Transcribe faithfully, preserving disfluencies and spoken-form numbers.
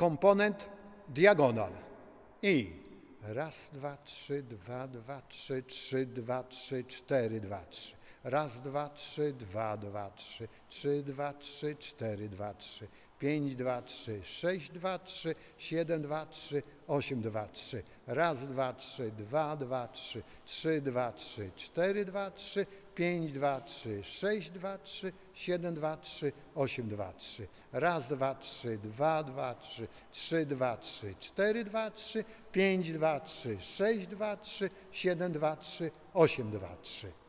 komponent diagonal. I raz, dwa, trzy, dwa, dwa, trzy, trzy, dwa, trzy, cztery, dwa, trzy. Raz, dwa, trzy, dwa, dwa, trzy, trzy, dwa, trzy, cztery, dwa, trzy, pięć, dwa, trzy, sześć, dwa, trzy, siedem, dwa, trzy, osiem, dwa, trzy. Raz, dwa, trzy, dwa, dwa, trzy, trzy, dwa, trzy, cztery, dwa, trzy, pięć, dwa, trzy, sześć, dwa, trzy, siedem, dwa, trzy, osiem, dwa, trzy. Raz, dwa, trzy, dwa, dwa, trzy, trzy, dwa, trzy, cztery, dwa, trzy, pięć, dwa, trzy, sześć, dwa, trzy, siedem, dwa, trzy, osiem, dwa, trzy.